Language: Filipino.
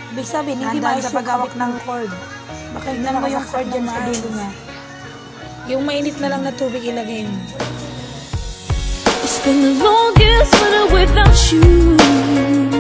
Ibig sabihin, hindi maayos sa paghawak ng cord. Baka tignan mo yung cord dyan sa dulo niya. Yung mainit na lang na tubig ilagay mo. It's been the longest winter without you.